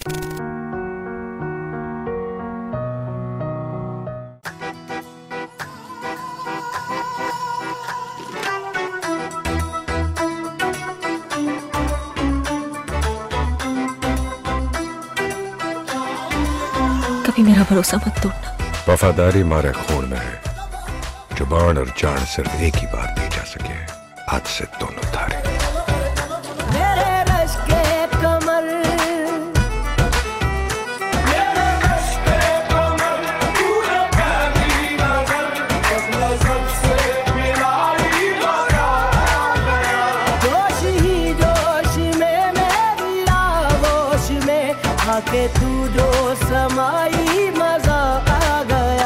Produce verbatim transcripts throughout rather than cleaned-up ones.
कभी मेरा भरोसा मत तोड़ना। वफादारी हमारे खून में है। जुबान और जान सिर्फ एक ही बार दी जा सके। आज से दोनों धारे। मेरे रश के कमर, मेरे रश के कमर, पूरे प्यारी नजर, नजर से मिलाई लगा गया। जोश ही जोश में मेरी आगोश में आके तू जो समाई मजा आ गया।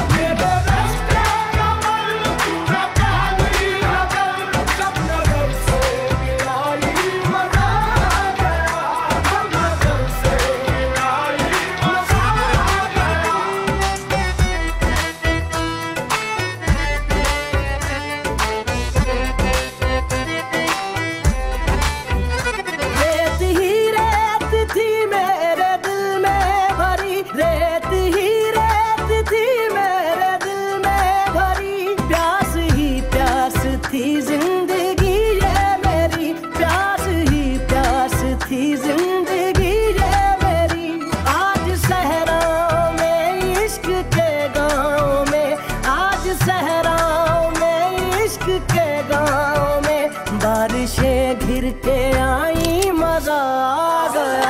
रेत ही रेत थी मेरे दिल में भरी, प्यास ही प्यास थी जिंदगी ये मेरी, प्यास ही प्यास थी जिंदगी ये मेरी। आज सहराओं में इश्क के गाँव में, आज सहराओं में इश्क के गाँव में, बारिशें घिर के आई मजा आ गया।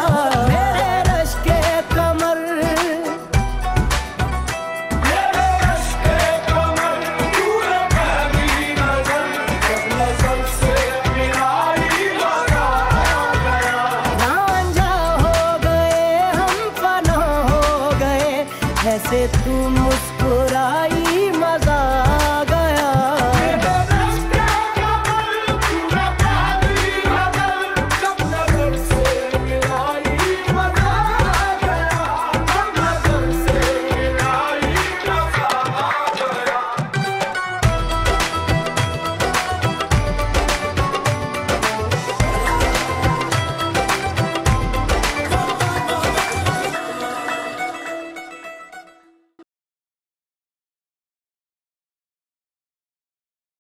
ऐसे तू मुझ